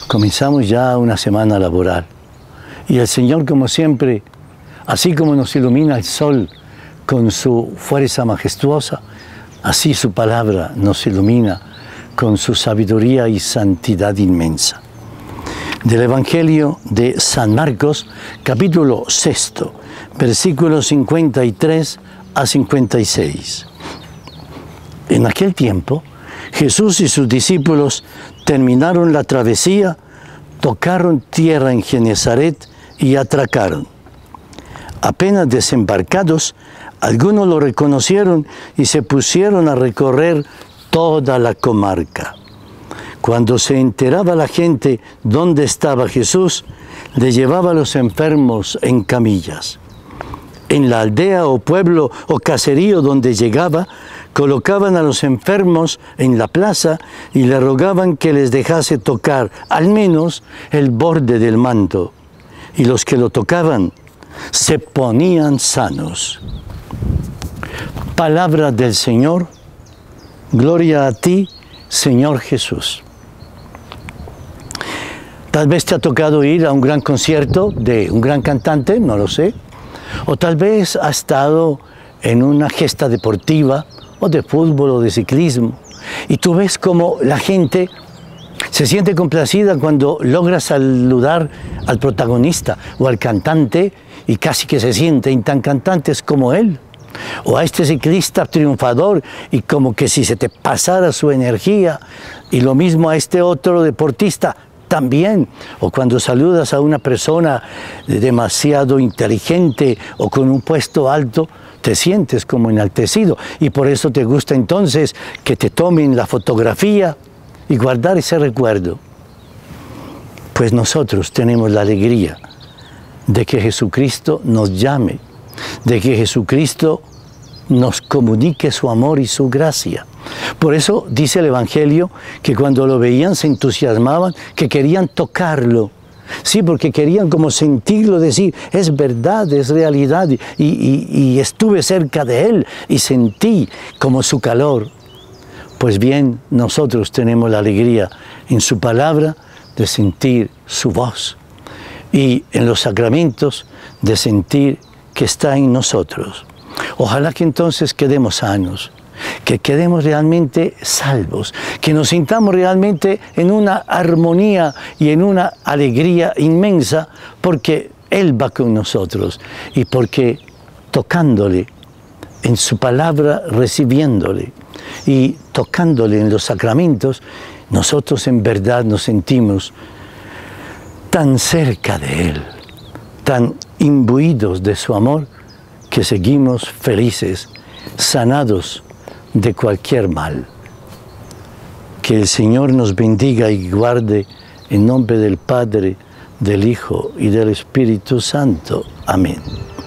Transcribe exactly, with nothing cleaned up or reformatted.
Comenzamos ya una semana laboral y el Señor, como siempre, así como nos ilumina el sol con su fuerza majestuosa, así su palabra nos ilumina con su sabiduría y santidad inmensa. Del Evangelio de San Marcos, capítulo sexto, versículos cincuenta y tres a cincuenta y seis. En aquel tiempo, Jesús y sus discípulos terminaron la travesía, tocaron tierra en Genesaret y atracaron. Apenas desembarcados, algunos lo reconocieron y se pusieron a recorrer toda la comarca. Cuando se enteraba la gente dónde estaba Jesús, le llevaba a los enfermos en camillas. En la aldea o pueblo o caserío donde llegaba, colocaban a los enfermos en la plaza y le rogaban que les dejase tocar al menos el borde del manto. Y los que lo tocaban se ponían sanos. Palabra del Señor, gloria a ti, Señor Jesús. Tal vez te ha tocado ir a un gran concierto de un gran cantante, no lo sé. O tal vez has estado en una gesta deportiva, o de fútbol, o de ciclismo. Y tú ves cómo la gente se siente complacida cuando logra saludar al protagonista o al cantante y casi que se sienten tan cantantes como él. O a este ciclista triunfador y como que si se te pasara su energía. Y lo mismo a este otro deportista también. O cuando saludas a una persona demasiado inteligente o con un puesto alto, te sientes como enaltecido y por eso te gusta entonces que te tomen la fotografía y guardar ese recuerdo. Pues nosotros tenemos la alegría de que Jesucristo nos llame, de que Jesucristo nos comunique su amor y su gracia. Por eso dice el Evangelio que cuando lo veían se entusiasmaban, que querían tocarlo. Sí, porque querían como sentirlo, decir, es verdad, es realidad, y, y, y estuve cerca de Él y sentí como su calor. Pues bien, nosotros tenemos la alegría en su palabra de sentir su voz y en los sacramentos de sentir que está en nosotros. Ojalá que entonces quedemos sanos, que quedemos realmente salvos, que nos sintamos realmente en una armonía y en una alegría inmensa, porque Él va con nosotros y porque tocándole en su palabra, recibiéndole y tocándole en los sacramentos, nosotros en verdad nos sentimos tan cerca de Él, tan imbuidos de su amor, que seguimos felices, sanados de cualquier mal. Que el Señor nos bendiga y guarde en nombre del Padre, del Hijo y del Espíritu Santo. Amén.